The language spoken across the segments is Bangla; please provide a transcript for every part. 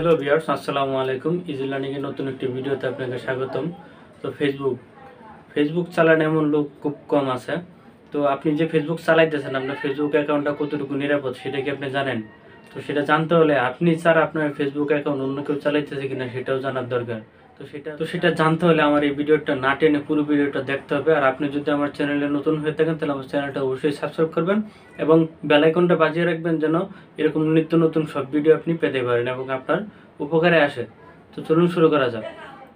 হ্যালো ভিউয়ার্স, আসসালামু আলাইকুম। ইজি লার্নিং এর নতুন একটি ভিডিওতে আপনাকে স্বাগতম। তো ফেসবুক চালান এমন লোক খুব কম আছে। তো আপনি যে ফেসবুক চালাইতেছেন, আপনার ফেসবুক অ্যাকাউন্টটা কতটুকু নিরাপদ সেটা কি আপনি জানেন? তো সেটা জানতে হলে আপনি ছাড়া আপনার ফেসবুক অ্যাকাউন্ট অন্য কেউ চালাইতেছে কিনা সেটাও জানার দরকার। তো সেটা জানতে হলে আমার এই ভিডিওটা না টেনে পুরো ভিডিওটা দেখতে হবে। আর আপনি যদি আমার চ্যানেলে নতুন হয়ে থাকেন তাহলে আমার চ্যানেলটা অবশ্যই সাবস্ক্রাইব করবেন এবং বেল আইকনটা বাজিয়ে রাখবেন যেন এরকম নিত্য নতুন সব ভিডিও আপনি পেতে পারেন এবং আপনার উপকারে আসে। তো চলুন শুরু করা যাক।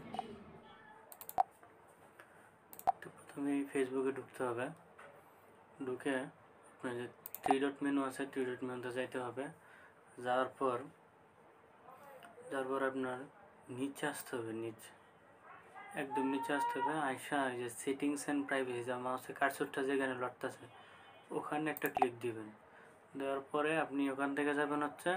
তো প্রথমে ফেসবুকে ঢুকতে হবে। ঢুকে আপনার যে থ্রি ডট মেনু আছে, থ্রি ডট মেনুতে যাইতে হবে। যাওয়ার পর আপনার নিচে আসতে হবে, একদম নিচে আসতে হবে। আইসা এই যে সেটিংস অ্যান্ড প্রাইভেসি, যা মাউসের কার্সরটা যেখানে লড়তেছে ওখানে একটা ক্লিক দিবেন। দেওয়ার পরে আপনি ওখান থেকে যাবেন হচ্ছে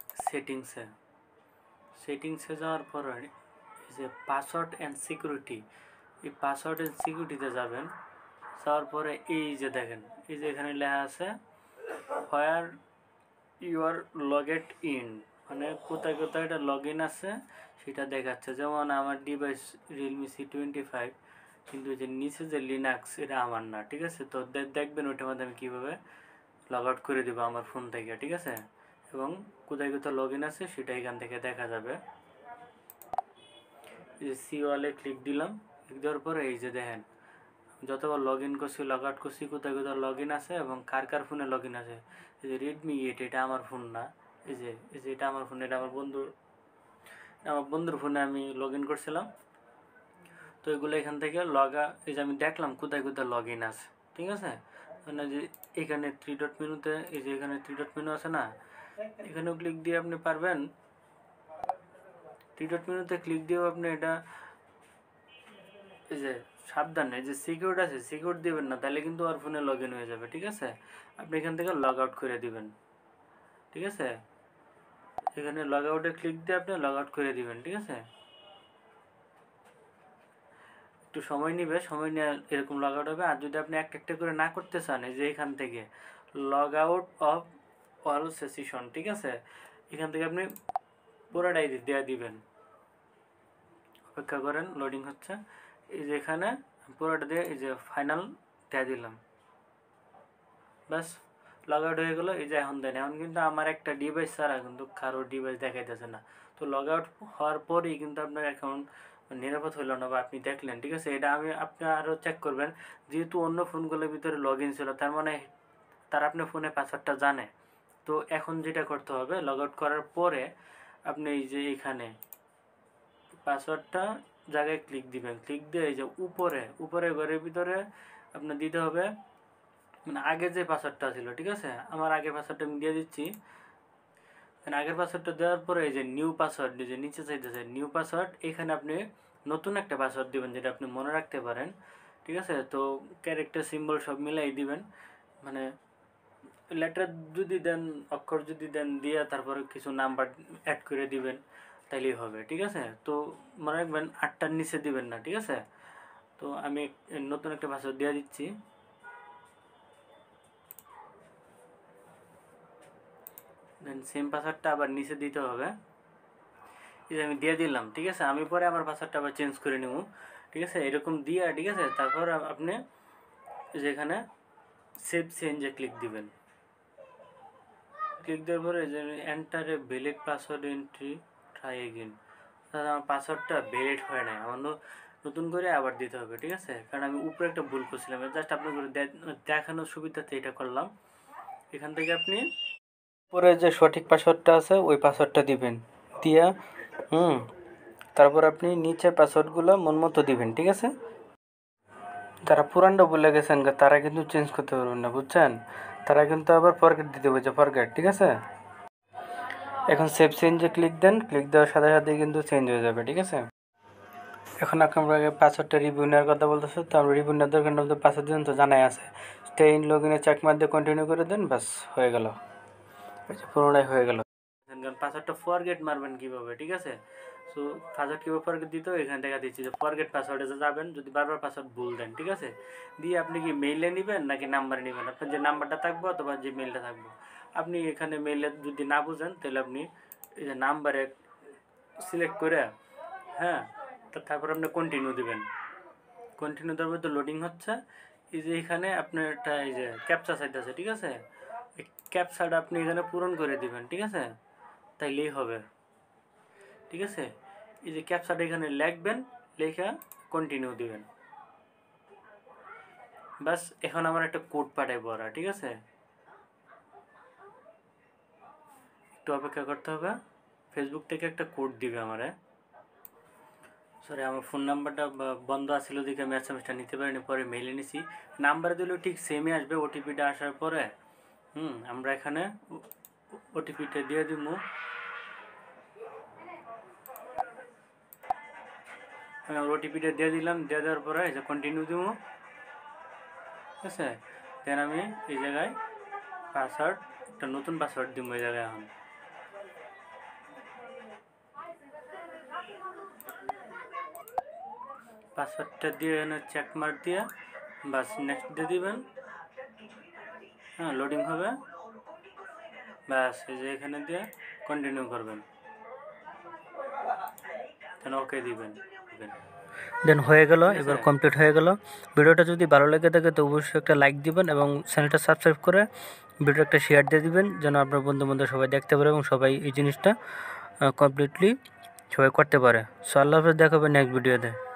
সেটিংসে যাওয়ার পরে এই যে পাসওয়ার্ড অ্যান্ড সিকিউরিটি, এই পাসওয়ার্ড অ্যান্ড সিকিউরিটিতে যাবেন। যাওয়ার পরে এই যে দেখেন, এই যে এখানে লেখা আছে where you are logged in, মানে কোথায় কোথায় এটা লগ ইন আছে সেটা দেখাচ্ছে। যেমন আমার ডিভাইস রিয়েলমি C25, কিন্তু যে নিচে যে লিনাক্স এটা আমার না, ঠিক আছে? তো দেখবেন ওইটার মধ্যে আমি কীভাবে লগ আউট করে দেবো আমার ফোন থেকে, ঠিক আছে? এবং কোথায় কোথায় লগ ইন আছে সেটা এখান থেকে দেখা যাবে। এই যে সি ওয়ালে ক্লিক দিলাম। ক্লিক দেওয়ার পরে এই যে দেখেন যতবার লগ ইন করছি, লগ আউট করছি, কোথায় কোথায় লগ ইন আছে এবং কার কার ফোনে লগ ইন আছে। এই যে রেডমি 8, এটা আমার ফোন না। এই যে এটা আমার ফোন, এটা আমার বন্ধুর ফোনে আমি লগ ইন করছিলাম। তো এগুলো এখান থেকে এই যে আমি দেখলাম কোথায় কোথায় লগ ইন আছে, ঠিক আছে? মানে যে এখানে থ্রি ডট মেনুতে, এই যে এখানে থ্রি ডট মেনু আছে না, এখানেও ক্লিক দিয়ে আপনি পারবেন। থ্রি ডট মেনুতে ক্লিক দিয়েও আপনি এটা, এই যে সাবধানে এই যে সিকিউর আছে, সিকিউর দিবেন না, তাহলে কিন্তু আর ফোনে লগ ইন হয়ে যাবে, ঠিক আছে? আপনি এখান থেকে লগ আউট করে দিবেন, ঠিক আছে? এখানে লগ আউটে ক্লিক দিয়ে আপনি লগ আউট করে দিবেন, ঠিক আছে? একটু সময় নিবে, সময় নিয়ে এরকম লগ আউট হবে। আর যদি আপনি একটা একটা করে না করতে চান, এই যে এখান থেকে log out of all session, ঠিক আছে? এখান থেকে আপনি পুরোটাই দেওয়া দিবেন। অপেক্ষা করেন, লোডিং হচ্ছে। এই যে এখানে পুরোটা দিয়ে এই যে ফাইনাল দেওয়া দিলাম, ব্যাস লগ আউট হয়ে গেলো। এই যে এখন দেন, এখন কিন্তু আমার একটা ডিভাইস ছাড়া কিন্তু কারোর ডিভাইস দেখাইতেছে না। তো লগ আউট হওয়ার পরেই কিন্তু আপনার অ্যাকাউন্ট নিরাপদ হইল না বা আপনি দেখলেন, ঠিক আছে? এটা আপনি আরও চেক করবেন। যেহেতু অন্য ফোনগুলোর ভিতরে লগ ইন ছিল, তার মানে তারা আপনার ফোনে পাসওয়ার্ডটা জানে। তো এখন যেটা করতে হবে, লগ আউট করার পরে আপনি এই যে এখানে পাসওয়ার্ডটা জায়গায় ক্লিক দিবেন। ক্লিক দিয়ে এই যে উপরে ঘরের ভিতরে আপনার দিতে হবে, মানে আগে যে পাসওয়ার্ডটা ছিল, ঠিক আছে? আমার আগের পাসওয়ার্ডটা আমি দিয়ে দিচ্ছি। আগের পাসওয়ার্ডটা দেওয়ার পরে এই যে নিউ পাসওয়ার্ড, যে নিচে চাইতেছে নিউ পাসওয়ার্ড, এখানে আপনি নতুন একটা পাসওয়ার্ড দিবেন যেটা আপনি মনে রাখতে পারেন, ঠিক আছে? তো ক্যারেক্টার সিম্বল সব মিলাই দিবেন, মানে লেটার যদি দেন, অক্ষর যদি দেন, দিয়ে তারপরে কিছু নাম্বার অ্যাড করে দিবেন, তাইলেই হবে, ঠিক আছে? তো মনে রাখবেন 8টার নিচে দিবেন না, ঠিক আছে? তো আমি নতুন একটা পাসওয়ার্ড দিয়ে দিচ্ছি। দেন সেম পাসওয়ার্ডটা আবার নিচে দিতে হবে। এই যে আমি দিয়ে দিলাম, ঠিক আছে? আমি পরে আমার পাসওয়ার্ডটা আবার চেঞ্জ করে নেব, ঠিক আছে? এরকম দিয়ে, ঠিক আছে? তারপর আপনি যেখানে সেভ চেঞ্জে ক্লিক দিবেন। ক্লিক দেওয়ার পরে যে enter a valid password entry try again, আমার পাসওয়ার্ডটা ভ্যালিড হয় না, আমার নতুন করে আবার দিতে হবে, ঠিক আছে? কারণ আমি উপরে একটা ভুল করছিলাম, জাস্ট আপনাকে দেখানোর সুবিধাতে এটা করলাম। এখান থেকে আপনি পরে যে সঠিক পাসওয়ার্ডটা আছে ওই পাসওয়ার্ডটা দিবেন, দিয়া তারপর আপনি নিচের পাসওয়ার্ডগুলো মন মতো দিবেন, ঠিক আছে? যারা পুরানটা ভুলে গেছেন তারা কিন্তু চেঞ্জ করতে পারবেন না, বুঝছেন? তারা কিন্তু আবার ফরগেট দিতে বলছে, ফরগেট, ঠিক আছে? এখন সেভ চেঞ্জে ক্লিক দেন। ক্লিক দেওয়ার সাথে সাথে কিন্তু চেঞ্জ হয়ে যাবে, ঠিক আছে? এখন আপনাকে পাসওয়ার্ডটা রিভিউ নেওয়ার কথা বলতেছে, তো আমরা রিভিউ নেওয়ার দরকার না, পাসওয়ার্ড দিন তো জানাই আছে। স্টে ইন লগ ইনে চেক মার দিয়ে কন্টিনিউ করে দেন, ব্যাস হয়ে গেল, পুরোটাই হয়ে গেল। পাসওয়ার্ডটা ফরগেট মারবেন কীভাবে, ঠিক আছে? সো পাসওয়ার্ড কীভাবে ফরগেট দিতে হবে এখানে দেখা দিচ্ছি, যে ফরগেট পাসওয়ার্ডে যাবেন যদি বারবার পাসওয়ার্ড ভুল দেন, ঠিক আছে? দিয়ে আপনি কি মেইলে নেবেন নাকি নাম্বারে নেবেন, আপনার যে নাম্বারটা থাকবো অথবা যে মেইলটা থাকবো। আপনি এখানে মেইলে যদি না বুঝেন তাহলে আপনি এই যে নাম্বারে সিলেক্ট করে হ্যাঁ, তারপর আপনি কন্টিনিউ দিবেন। কন্টিনিউ দেওয়ার পর তো লোডিং হচ্ছে। এই যে এখানে আপনার একটা এই যে ক্যাপচা চাইতেছে, ঠিক আছে, এই ক্যাপচাটা আপনি এখানে পূরণ করে দিবেন, ঠিক আছে, তাইলেই হবে, ঠিক আছে। এই যে ক্যাপচাটা এখানে লিখবেন, লেখা কন্টিনিউ দিবেন। বাস এখন আমার একটা কোড পাঠাইবো ওরা, ঠিক আছে, একটু অপেক্ষা করতে হবে। ফেসবুক থেকে একটা কোড দিবে আমারে। সরি, আমার ফোন নাম্বারটা বন্ধ আসছিল দেখে আমি এসএমএসটা নিতে পারিনি, পরে মেইলে নিছি। নাম্বার দিলেও ঠিক সেমই আসবে ওটিপিটা আসার পরে। আমরা এখানে ওটিপিটা দিয়ে দিব। আমি ওটিপিটা দিয়ে দিলাম, দিয়ে দেওয়ার পরে এই যে কন্টিনিউ দিব, ঠিক আছে। দেন আমি এই জায়গায় পাসওয়ার্ড, একটা নতুন পাসওয়ার্ড দিব এই জায়গায়। এখন পাসওয়ার্ডটা দিয়ে চেক মার্ক দিয়ে বাস নেক্সট দিয়ে দিবেন। হ্যাঁ, লোডিং হবে, ব্যাস এই যে এখানে দিয়ে কন্টিনিউ করবেন, দেন ওকে দিবেন। দেন হয়ে গেল, এবার কমপ্লিট হয়ে গেল। ভিডিওটা যদি ভালো লেগে থাকে তো অবশ্যই একটা লাইক দিবেন এবং চ্যানেলটা সাবস্ক্রাইব করে ভিডিওটা একটা শেয়ার দিয়ে দিবেন, যেন আপনার বন্ধু বান্ধব সবাই দেখতে পারে এবং সবাই এই জিনিসটা কমপ্লিটলি সবাই করতে পারে। সো আল্লাহ হাফেজ, দেখা হবে নেক্সট ভিডিওতে।